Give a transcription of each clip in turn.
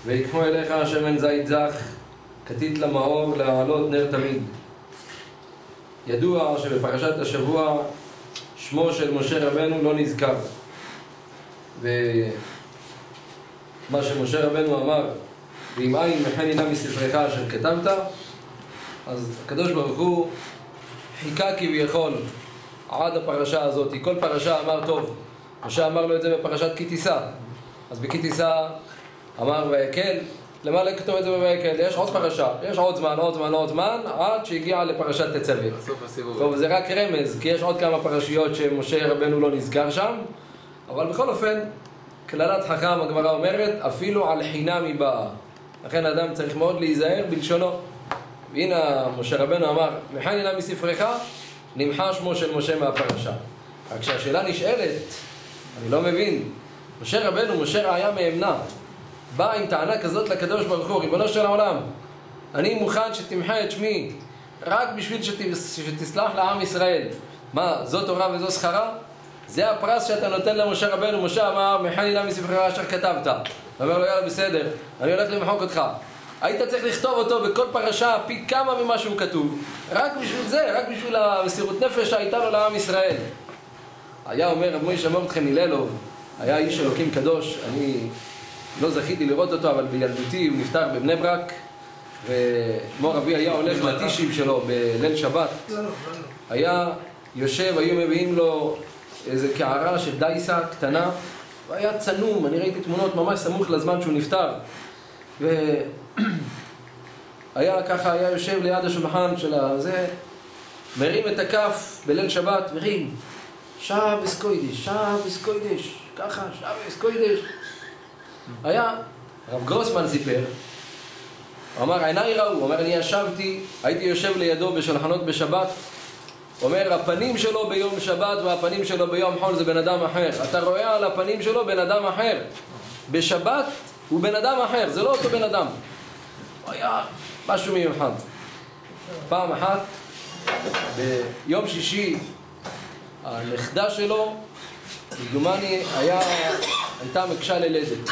ויקחו אליך שמן זית זך, כתית למאור להעלות נר תמיד. ידוע שבפרשת השבוע שמו של משה רבנו לא נזכר. ומה שמשה רבנו אמר, ואם אין מחני נא מספרך אשר כתבת, אז הקדוש ברוך הוא חיכה כביכול עד הפרשה הזאת. כל פרשה אמר טוב. משה אמר לו את זה בפרשת כי תישא. אז בכי תישא אמר ויקל, למה לכתוב את זה בויקל? יש עוד פרשה, יש עוד זמן, עד שהגיע לפרשת תצווה. טוב, זה רק רמז, כי יש עוד כמה פרשיות שמשה רבנו לא נזכר שם, אבל בכל אופן, כללת חכם הגמרא אומרת, אפילו על חינם היא באה. לכן האדם צריך מאוד להיזהר בלשונו. והנה משה רבנו אמר, מחני נא מספרך, נמחה שמו של משה מהפרשה. רק כשהשאלה נשאלת, אני לא מבין, משה רבנו, משה רעיה מאמנה, בא עם טענה כזאת לקדוש ברוך הוא, ריבונו של העולם, אני מוכן שתמחה את שמי רק בשביל שתסלח לעם ישראל. מה, זו תורה וזו שכרה? זה הפרס שאתה נותן למשה רבנו. משה אמר, מחני נא מספרך אשר כתבת. אומר לו, יאללה בסדר, אני הולך למחוק אותך. היית צריך לכתוב אותו בכל פרשה פי כמה ממה שהוא כתוב, רק בשביל זה, רק בשביל המסירות נפש שהייתה לו לעם ישראל. היה אומר רב מוישה מרדכי מלילוב, היה איש אלוקים קדוש, אני לא זכיתי לראות אותו, אבל בילדותי הוא נפטר בבני ברק, ומור אבי היה הולך לטישים שלו בליל שבת, היה יושב, היו מביאים לו איזה קערה של דייסה קטנה, והיה צנום, אני ראיתי תמונות ממש סמוך לזמן שהוא נפטר, והיה ככה, היה יושב ליד השולחן של הזה, מרים את הכף בליל שבת, מרים שבס קוידש, ככה, שבס קוידש. היה, הרב גרוסמן סיפר, הוא אמר, עיניי ראו, הוא אומר, אני ישבתי, הייתי יושב לידו בשולחנות בשבת, הוא אומר, הפנים שלו ביום שבת והפנים שלו ביום חול זה בן אדם אחר. אתה רואה על הפנים שלו בן אדם אחר. בשבת הוא בן אדם אחר, זה לא אותו בן אדם. הוא היה משהו מיוחד. פעם אחת, ביום שישי, הנכדה שלו, בדומני, הייתה מקשה ללדת.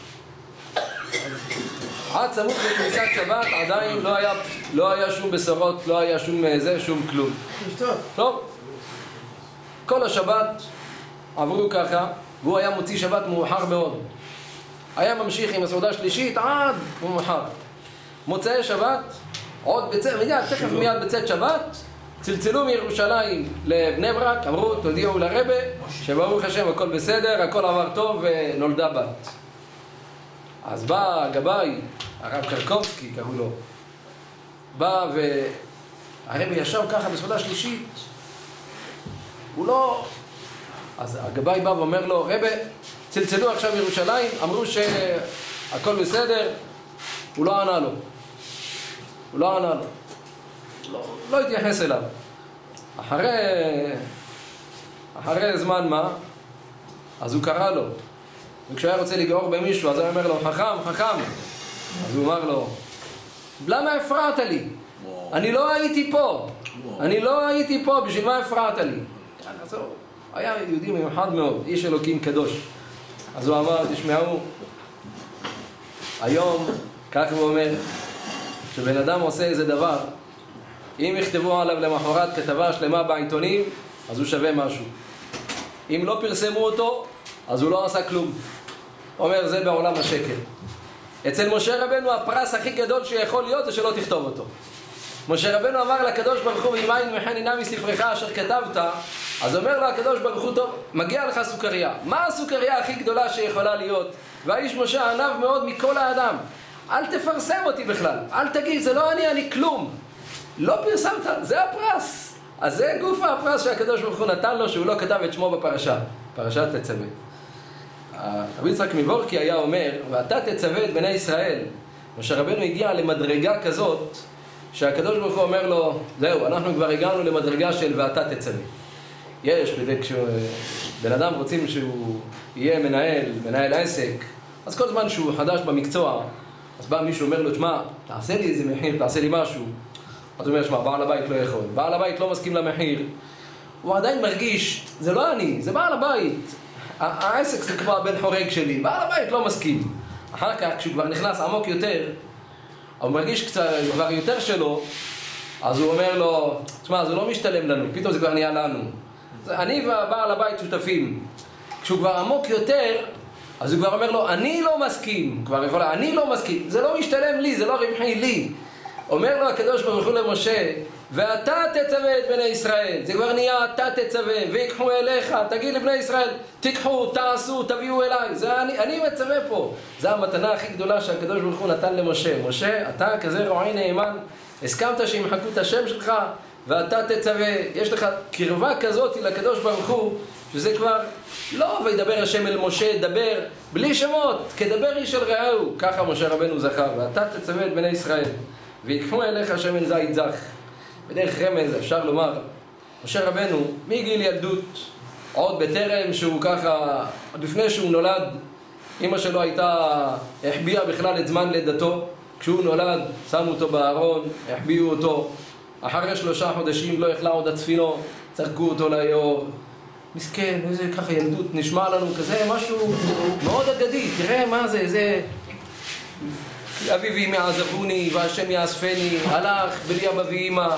עד סמוך לכניסת שבת עדיין לא היה שום בשורות, לא היה שום כלום. טוב, כל השבת עברו ככה, והוא היה מוציא שבת מאוחר מאוד. היה ממשיך עם הסעודה שלישית עד מאוחר. מוצאי שבת, תכף מיד בצאת שבת, צלצלו מירושלים לבני ברק, אמרו, תודיעו לרבה שברוך השם הכל בסדר, הכל עבר טוב ונולדה בת. אז בא הגבאי, הרב קרקובסקי קראו לו, בא והרבה ישב ככה בסעודה שלישית, הוא לא... אז הגבאי בא ואומר לו, רבה, צלצלו עכשיו מירושלים, אמרו שהכל בסדר, הוא לא ענה לו. לא התייחס אליו. אחרי זמן מה, אז הוא קרא לו. וכשהוא היה רוצה לגעור במישהו, אז הוא אומר לו, חכם. אז הוא אמר לו, למה הפרעת לי? אני לא הייתי פה, בשביל מה הפרעת לי? היה יהודי מיוחד מאוד, איש אלוקים קדוש. אז הוא אמר, תשמעו, היום, כך הוא אומר, כשבן אדם עושה איזה דבר, אם יכתבו עליו למחרת כתבה שלמה בעיתונים, אז הוא שווה משהו. אם לא פרסמו אותו, אז הוא לא עשה כלום. הוא אומר, זה בעולם השקר. אצל משה רבנו הפרס הכי גדול שיכול להיות זה שלא תכתוב אותו. משה רבנו אמר לקדוש ברוך הוא, ואם אין מחני נא מספרך אשר כתבת, אז אומר לו הקדוש ברוך הוא, טוב, מגיע לך סוכריה. מה הסוכריה הכי גדולה שיכולה להיות? והאיש משה ענב מאוד מכל האדם. אל תפרסם אותי בכלל, אל תגיד, זה לא אני כלום. לא פרסמת, זה הפרס. אז זה גוף הפרס שהקדוש ברוך הוא נתן לו, שהוא לא כתב את שמו בפרשה, פרשת תצווה. רבי יצחק מבורקי היה אומר, ואתה תצווה את בני ישראל. משה רבנו הגיע למדרגה כזאת, שהקדוש ברוך הוא אומר לו, זהו, אנחנו כבר הגענו למדרגה של ואתה תצווה. יש, כשבן אדם רוצים שהוא יהיה מנהל עסק, אז כל זמן שהוא חדש במקצוע, אז בא מישהו אומר לו, תשמע, תעשה לי איזה מחיר, תעשה לי משהו. אז הוא אומר, תשמע, בעל הבית לא יכול. בעל הבית לא מסכים למחיר. הוא עדיין מרגיש, זה לא אני, זה בעל הבית. העסק זה כבר בן חורג שלי, בעל הבית לא מסכים. אחר כך, כשהוא כבר נכנס עמוק יותר, הוא מרגיש קצת, כבר יותר שלו, אז הוא אומר לו, תשמע, זה לא משתלם לנו, פתאום זה כבר נהיה לנו. אני והבעל הבית שותפים. כשהוא כבר עמוק יותר, אז הוא כבר אומר לו, אני לא מסכים. כבר יכול לה, אני לא מסכים. זה לא משתלם לי, זה לא רווחי לי. אומר לו הקדוש ברוך הוא למשה, ואתה תצווה את בני ישראל. זה כבר נהיה, אתה תצווה, ויקחו אליך, תגיד לבני ישראל, תיקחו, תעשו, תביאו אליי. זה אני מצווה פה. זו המתנה הכי גדולה שהקדוש ברוך הוא נתן למשה. משה, אתה כזה רועי נאמן, הסכמת שימחקו את השם שלך, ואתה תצווה. יש לך קרבה כזאת לקדוש ברוך הוא, שזה כבר לא וידבר השם אל משה, דבר בלי שמות, כדבר איש אל רעהו. ככה משה רבנו זכר, ואתה תצווה את בני ישראל, ויקחו אליך שמן זית זך. בדרך רמז אפשר לומר, משה רבנו מגיל ילדות, עוד בטרם שהוא ככה, עוד לפני שהוא נולד, אמא שלו החביאה בכלל את זמן לידתו. כשהוא נולד, שמו אותו בארון, החביאו אותו. אחרי 3 חודשים לא יכלה עוד הצפינו, צרקו אותו ליאור. מסכן, איזה ככה ילדות נשמע לנו, כזה משהו מאוד אגדי. תראה מה זה, זה אבי ואמי עזבוני והשם יאספני, הלך בלי אבא ואמא.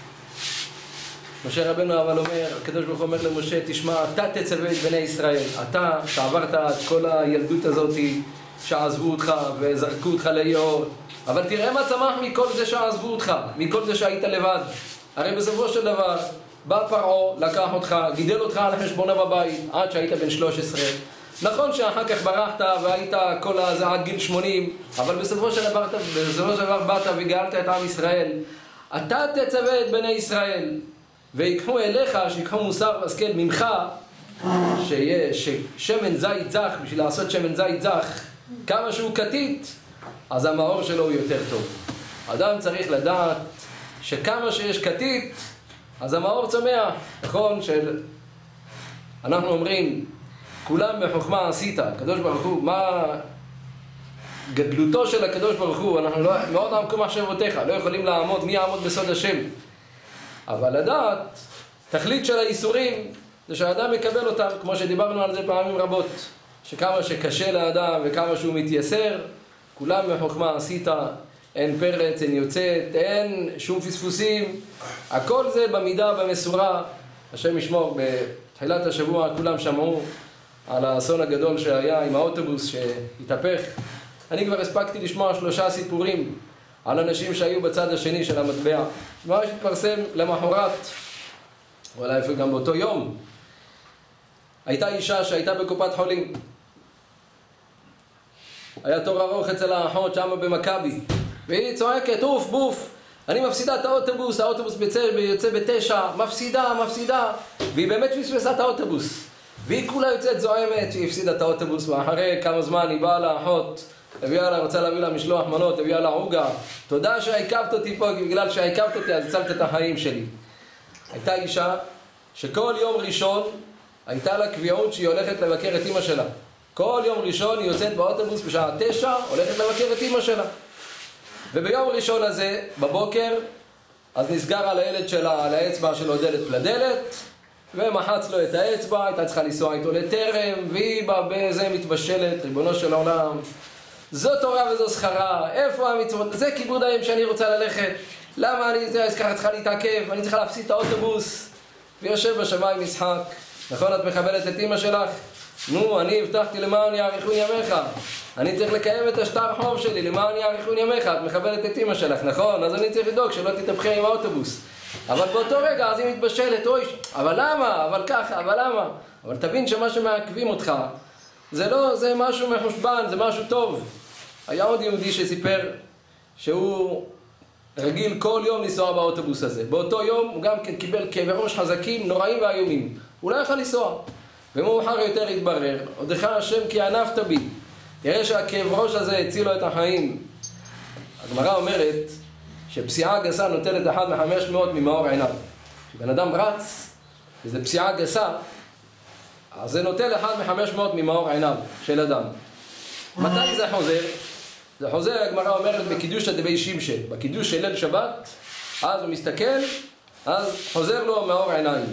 משה רבנו אבל אומר, הקדוש ברוך הוא אומר למשה, תשמע, אתה תצווה את בני ישראל. אתה שעברת את כל הילדות הזאת שעזבו אותך וזרקו אותך ליאור, אבל תראה מה צמח מכל זה שעזבו אותך, מכל זה שהיית לבד. הרי בסופו של דבר בא פרעה, לקח אותך, גידל אותך על חשבונה בבית עד שהיית בן 13. נכון שאחר כך ברחת והיית כל הזה עד גיל 80, אבל בסופו של דבר באת וגאלת את עם ישראל. אתה תצווה את בני ישראל, ויקחו אליך, שיקחו מוסר והשכל ממך, שיהיה שמן זית זך, בשביל לעשות שמן זית זך, כמה שהוא קטית, אז המאור שלו הוא יותר טוב. אדם צריך לדעת שכמה שיש קטית, אז המאור צומח. נכון אנחנו אומרים, כולם בחוכמה עשית, הקדוש ברוך הוא, מה גדלותו של הקדוש ברוך הוא, אנחנו לא, מאוד עמקו מחשבותיך, לא יכולים לעמוד, מי יעמוד בסוד השם. אבל לדעת, תכלית של האיסורים, זה שהאדם מקבל אותם, כמו שדיברנו על זה פעמים רבות, שכמה שקשה לאדם וכמה שהוא מתייסר, כולם בחוכמה עשית, אין פרץ, אין יוצאת, אין שום פספוסים, הכל זה במידה, במסורה. השם ישמור, בתחילת השבוע כולם שמעו על האסון הגדול שהיה עם האוטובוס שהתהפך. אני כבר הספקתי לשמוע 3 סיפורים על אנשים שהיו בצד השני של המטבע. מה שהתפרסם למחרת, אולי אפילו גם באותו יום, הייתה אישה שהייתה בקופת חולים. היה תור ארוך אצל האחות שם במכבי, והיא צועקת, אוף בוף, אני מפסידה את האוטובוס, האוטובוס יוצא ב9, מפסידה, והיא באמת פספסה את האוטובוס. והיא כולה יוצאת זועמת שהיא הפסידה את האוטובוס, ואחרי כמה זמן היא באה לאחות, רוצה להביא לה משלוח מנות, הביאה לה עוגה. תודה שהעקבת אותי פה, בגלל שהעקבת אותי אז הצלת את החיים שלי. הייתה אישה שכל יום ראשון הייתה לה קביעות שהיא הולכת לבקר את אמא שלה. כל יום ראשון היא יוצאת באוטובוס בשעה 9, הולכת לבקר את אמא שלה. וביום ראשון הזה, בבוקר, אז נסגר על הילד שלה, על האצבע שלו דלת פלדלת, ומחץ לו את האצבע, הייתה צריכה לנסוע איתו לטרם, והיא בזה מתבשלת, ריבונו של העולם. זו תורה וזו שכרה, איפה המצוות? זה כיבוד היום שאני רוצה ללכת. למה אני ככה צריכה להתעכב? אני צריכה להפסיד את האוטובוס. ויושב בשמיים משחק. נכון, את מכבדת את אמא שלך? נו, אני הבטחתי למען יאריכון ימיך. אני צריך לקיים את השטר חוב שלי, למען יאריכון ימיך. את מכבדת את אמא שלך, נכון? אז אני צריך לדאוג שלא תתהפכי עם האוטובוס. אבל באותו רגע אז היא מתבשלת, אוי, אבל למה? אבל ככה, אבל למה? אבל תבין שמה שמעכבים אותך, זה משהו מחושבן, זה משהו טוב. היה עוד יהודי שסיפר שהוא רגיל כל יום לנסוע באוטובוס הזה. באותו יום הוא גם כן קיבל כאבי ראש חזקים, נוראים ואיומים. הוא לא יכל לנסוע. ומאוחר יותר התברר, עודך השם כי ענפת בי. יראה שהכאב ראש הזה הציל לו את החיים. הגמרא אומרת שפסיעה גסה נוטלת 1 מ-500 ממאור עיניו. כשבן אדם רץ, וזו פסיעה גסה, אז זה נוטל 1 מ-500 ממאור עיניו של אדם. מתי זה חוזר? זה חוזר, הגמרא אומרת, בקידוש דבי שמשי. בקידוש של ליל שבת, אז הוא מסתכל, אז חוזר לו מאור עיניים.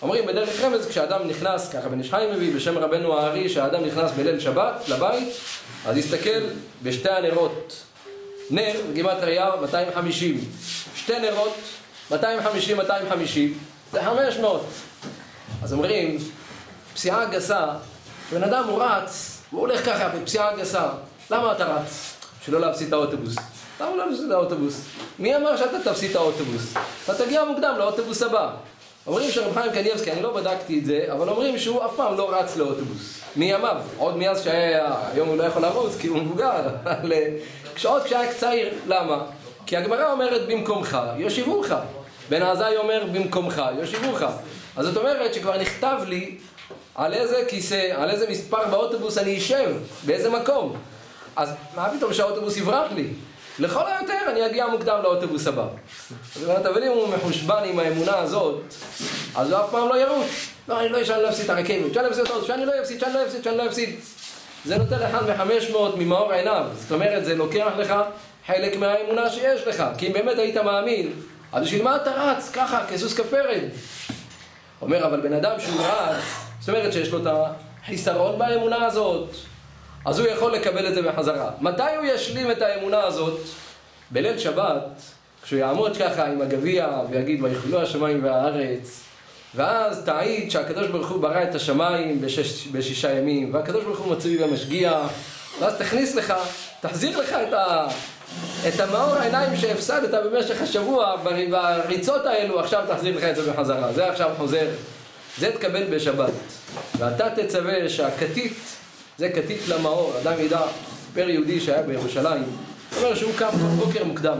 אומרים בדרך רמז, כשאדם נכנס, ככה בן איש חי מביא בשם רבנו הארי, שהאדם נכנס בליל שבת לבית, אז יסתכל בשתי הנרות. נר, בגימטריה 250. שתי נרות, 250, 250, זה 500. אז אומרים, פסיעה גסה, כשבן אדם הוא רץ, הוא הולך ככה בפסיעה גסה. למה אתה רץ? שלא להפסיד את האוטובוס. למה לא להפסיד את האוטובוס? מי אמר שאתה תפסיד את האוטובוס? אתה תגיע מוקדם לאוטובוס הבא. אומרים שרב חיים קניבסקי, אני לא בדקתי את זה, אבל אומרים שהוא אף פעם לא רץ לאוטובוס. מימיו, עוד מאז שהיום הוא לא יכול לרוץ כי הוא מבוגר, אבל כשהיה צעיר, למה? כי הגמרא אומרת במקומך, יושיבוך. בן עזאי אומר במקומך, יושיבוך. אז זאת אומרת שכבר נכתב לי על איזה כיסא, על איזה מספר באוטובוס אני אשב, באיזה מקום. אז מה פתאום שהאוטובוס יברח לי? לכל היותר אני אגיע מוקדם לאוטובוס הבא. אבל אם הוא מחושבן עם האמונה הזאת, אז הוא אף פעם לא ירוץ. לא, אני לא אפסיד את הרכבת, שאני לא אפסיד. זה נותן לך מ-500 ממאור עיניו. זאת אומרת, זה לוקח לך חלק מהאמונה שיש לך. כי אם באמת היית מאמין, אז בשביל מה אתה רץ ככה, כסוס כפרד? אומר, אבל בן אדם שהוא רץ, זאת אומרת שיש לו את החיסרון באמונה הזאת, אז הוא יכול לקבל את זה בחזרה. מתי הוא ישלים את האמונה הזאת? בליל שבת, כשהוא יעמוד ככה עם הגביע ויגיד ויחולו השמיים והארץ, ואז תעיד שהקדוש ברוך הוא ברא את השמיים ב6 ימים, והקדוש ברוך הוא מצוי במשגיח, ואז תכניס לך, תחזיר לך את המאור העיניים שהפסדת במשך השבוע בריצות האלו, עכשיו תחזיר לך את זה בחזרה. זה עכשיו חוזר. זה תקבל בשבת. ואתה תצווה שהכתית, זה כתית למאור, אדם ידע, פר יהודי שהיה בירושלים, אומר שהוא קם כל בוקר מוקדם.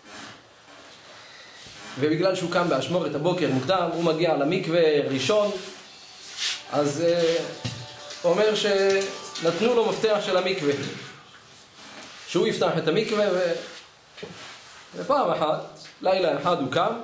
ובגלל שהוא קם באשמורת הבוקר מוקדם, הוא מגיע למקווה ראשון, אז הוא אומר שנתנו לו מפתח של המקווה. שהוא יפתח את המקווה, ופעם אחת, לילה אחד הוא קם,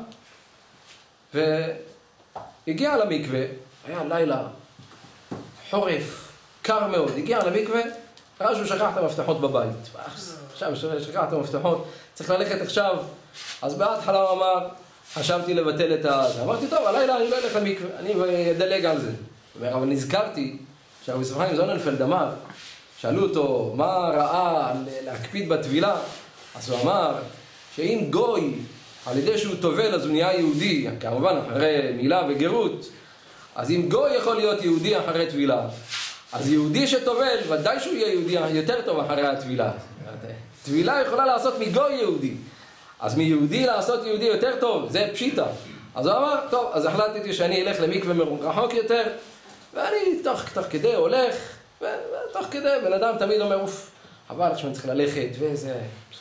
והגיע למקווה, היה לילה חורף, קר מאוד, הגיע למקווה, ראה שהוא שכח את המפתחות בבית. עכשיו שכח את המפתחות, צריך ללכת עכשיו. אז בהתחלה הוא אמר, חשבתי לבטל את זה. אמרתי, טוב, הלילה אני לא אלך למקווה, אני אדלג על זה. אבל נזכרתי שהרבי יוסף חיים זוננפלד אמר, שאלו אותו מה ראה להקפיד בטבילה, אז הוא אמר שאם גוי על ידי שהוא טובל אז הוא נהיה יהודי, כמובן אחרי מילה וגרות, אז אם גוי יכול להיות יהודי אחרי טבילה, אז יהודי שטובל ודאי שהוא יהיה יהודי יותר טוב אחרי הטבילה. טבילה יכולה לעשות מגוי יהודי, אז מיהודי לעשות יהודי יותר טוב, זה פשיטה. אז הוא אמר, טוב, אז החלטתי שאני אלך למקווה רחוק יותר, ואני תוך כדי הולך, ותוך כדי בן אדם תמיד אומר, אוף, אבל שאני צריך ללכת, וזה...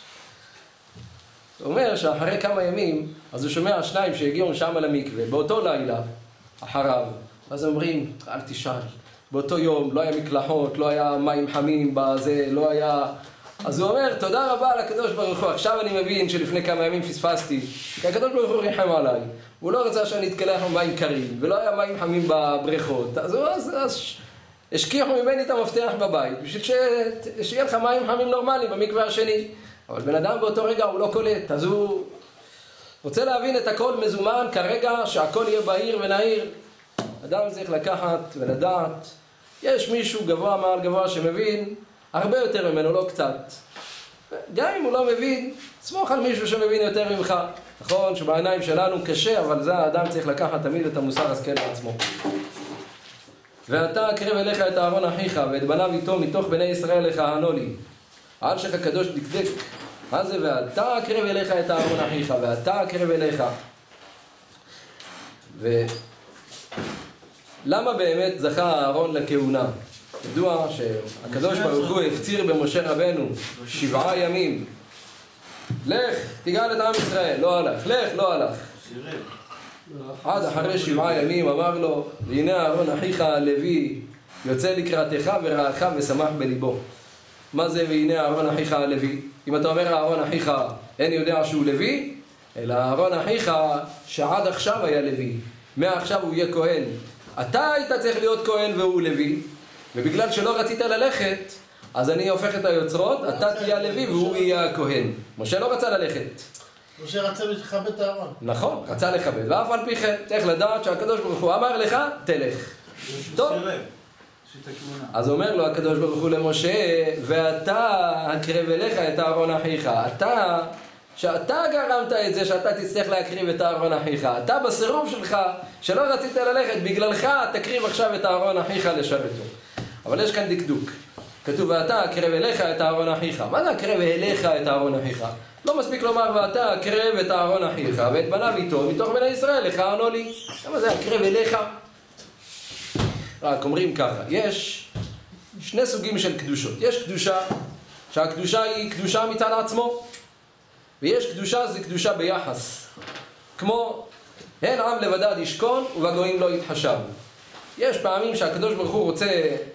הוא אומר שאחרי כמה ימים, אז הוא שומע שניים שהגיעו שם למקווה, באותו לילה, אחריו. אז אומרים, אל תשאל, באותו יום לא היה מקלחות, לא היה מים חמים בזה, לא היה... אז הוא אומר, תודה רבה לקדוש ברוך הוא, עכשיו אני מבין שלפני כמה ימים פספסתי, כי הקדוש ברוך הוא ריחם עליי, הוא לא רצה שאני אתקלח במים קרים, ולא היה מים חמים בבריכות, אז השכיחו ממני את המפתח בבית, בשביל שיהיה לך מים חמים נורמליים במקווה השני. אבל בן אדם באותו רגע הוא לא קולט, אז הוא רוצה להבין את הכל מזומן כרגע, שהכל יהיה בהיר ונהיר. אדם צריך לקחת ולדעת, יש מישהו גבוה מעל גבוה שמבין הרבה יותר ממנו, לא קצת. גם אם הוא לא מבין, סמוך על מישהו שמבין יותר ממך. נכון שבעיניים שלנו קשה, אבל זה האדם צריך לקחת תמיד את המוסר השכל לעצמו. ואתה אקרב אליך את אהרון אחיך ואת בניו איתו מתוך בני ישראל לכהנו לי. על שך הקדוש דקדק. מה זה? ואתה אקרב אליך את אהרון אחיך ואתה אקרב אליך. ולמה באמת זכה אהרון לכהונה? ידוע שהקדוש ברוך הוא הפציר במשה רבנו 7 ימים. לך, תגאל את עם ישראל. לא הלך. לך, לא הלך. עד אחרי 7 ימים אמר לו, והנה אהרון אחיך הלוי יוצא לקראתך ורעך ושמח בליבו. מה זה והנה אהרון אחיך הלוי? אם אתה אומר אהרון אחיך אין יודע שהוא לוי, אלא אהרון אחיך שעד עכשיו היה לוי, מעכשיו הוא יהיה כהן. אתה היית צריך להיות כהן והוא לוי, ובגלל שלא רצית ללכת, אז אני הופך את היוצרות, אתה תהיה לוי והוא יהיה הכהן. משה לא רצה ללכת. משה רצה לכבד את הארון. נכון, רצה לכבד, ואף על פי כן, צריך לדעת שהקדוש ברוך הוא אמר לך, תלך. טוב. אז אומר לו הקדוש ברוך הוא למשה, ואתה הקרב אליך את אהרון אחיך. שאתה גרמת את זה שאתה תצטרך להקריב את אהרון אחיך. אתה בסירוב שלך, שלא רצית ללכת, בגללך תקריב עכשיו את אהרון אחיך לשרתו. אבל יש כאן דקדוק. כתוב, ואתה הקרב אליך את אהרון אחיך. מה זה הקרב אליך את אהרון אחיך? לא מספיק לומר, ואתה הקרב את אהרון אחיך, ואת בניו איתו, מתוך בני ישראל, לך ענו לי. למה זה הקרב אליך? רק אומרים ככה, יש שני סוגים של קדושות. יש קדושה, שהקדושה היא קדושה מצד עצמו, ויש קדושה, זה קדושה ביחס. כמו, הן עם לבדד ישכון ובגויים לא יתחשב. יש פעמים שהקדוש ברוך הוא רוצה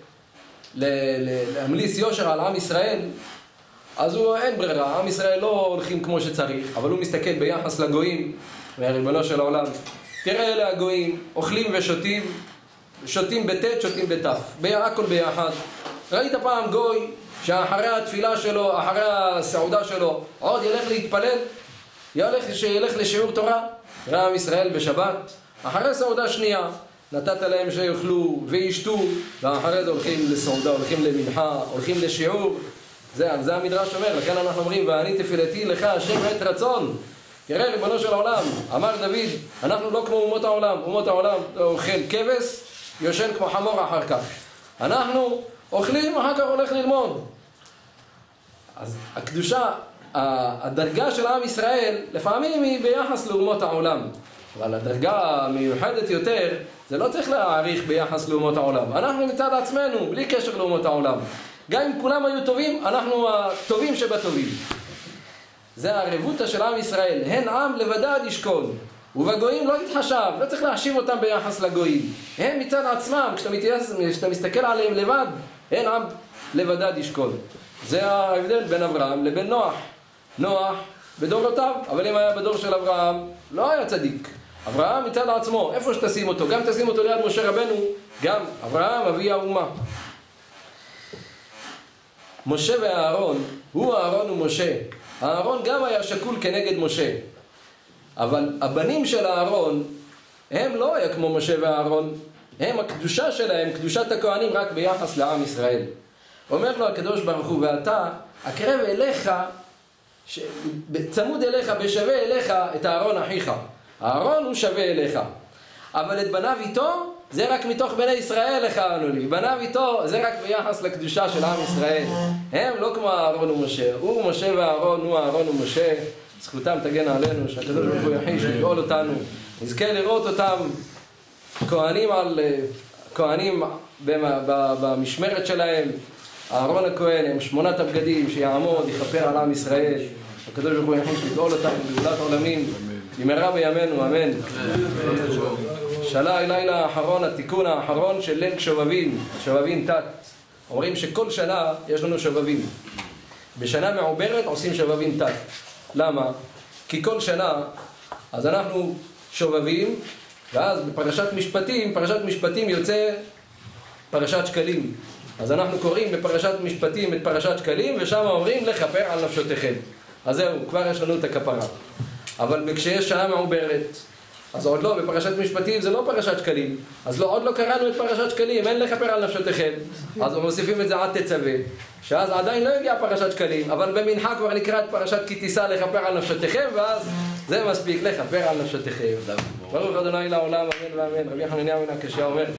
להמליץ יושר על עם ישראל, אז הוא אין ברירה, עם ישראל לא הולכים כמו שצריך, אבל הוא מסתכל ביחס לגויים, והריבונו של העולם, תראה אלה הגויים, אוכלים ושותים, שותים בט' שותים בת', הכל ביחד. ראית פעם גוי שאחרי התפילה שלו, אחרי הסעודה שלו, עוד ילך להתפלל? ילך לשיעור תורה? ראה עם ישראל בשבת, אחרי סעודה שנייה, נתת להם שיאכלו וישתו, ואחרי זה הולכים לסעודה, הולכים למנחה, הולכים לשיעור. זה המדרש אומר, לכן אנחנו אומרים, ואני תפילתי לך השם עת רצון. תראה ריבונו של העולם, אמר דוד, אנחנו לא כמו אומות העולם, אומות העולם אוכל כבש, יושן כמו חמור אחר כך. אנחנו אוכלים, אחר כך הולך ללמוד. אז הקדושה, הדרגה של עם ישראל, לפעמים היא ביחס לאומות העולם. אבל הדרגה המיוחדת יותר, זה לא צריך להעריך ביחס לאומות העולם. אנחנו מצד עצמנו, בלי קשר לאומות העולם. גם אם כולם היו טובים, אנחנו הטובים שבטובים. זה הרבותא של עם ישראל. הן עם לבדד ישכון, ובגויים לא יתחשב. לא צריך להשיב אותם ביחס לגויים. הם מצד עצמם, כשאתה מסתכל עליהם לבד, הן עם לבדד ישכון. זה ההבדל בין אברהם לבין נוח. נוח בדורותיו, אבל אם היה בדור של אברהם, לא היה צדיק. אברהם מצד עצמו, איפה שתשים אותו, גם תשים אותו ליד משה רבנו, גם אברהם אבי האומה. משה ואהרון, הוא אהרון ומשה. אהרון גם היה שקול כנגד משה. אבל הבנים של אהרון, הם לא היה כמו משה ואהרון. הם, הקדושה שלהם, קדושת הכהנים רק ביחס לעם ישראל. אומר לו הקדוש ברוך הוא, ואתה הקרב אליך, צמוד אליך, בשווה אליך את אהרון אחיך. אהרון הוא שווה אליך. אבל את בניו איתו, זה רק מתוך בני ישראל לך ענו לי. בניו איתו, זה רק ביחס לקדושה של עם ישראל. הם לא כמו אהרון ומשה. הוא משה ואהרון, הוא אהרון ומשה. זכותם תגן עלינו, שהקדוש ברוך הוא יחיש לגאול אותנו. נזכה לראות אותם כהנים על כהנים במשמרת שלהם. אהרון הכהן עם 8 הבגדים שיעמוד, יכפר על עם ישראל. הקדוש ברוך הוא יחיש לגאול אותנו בגאולת עולמים. במהרה בימינו, אמן. שאלה לילה האחרון, התיקון האחרון של ליל שובבים, שובבים תת. אומרים שכל שנה יש לנו שובבים. בשנה מעוברת עושים שובבים תת. למה? כי כל שנה, אז אנחנו שובבים, ואז בפרשת משפטים יוצא פרשת שקלים. אז אנחנו קוראים בפרשת משפטים את פרשת שקלים, ושם אומרים לכפר על נפשותיכם. אז זהו, כבר יש לנו את הכפרה. אבל כשיש שנה מעוברת, אז עוד לא, בפרשת משפטים זה לא פרשת שקלים. אז עוד לא קראנו את פרשת שקלים, אין לכפר על נפשותיכם. אז מוסיפים את זה עד תצווה, שאז עדיין לא הגיע פרשת שקלים, אבל במנחה כבר נקרא את פרשת כי תישא לכפר על נפשותיכם, ואז זה מספיק לכפר על נפשותיכם. ברוך ה' לעולם, אמן ואמן. רבי חנניה בן עקשיא אומר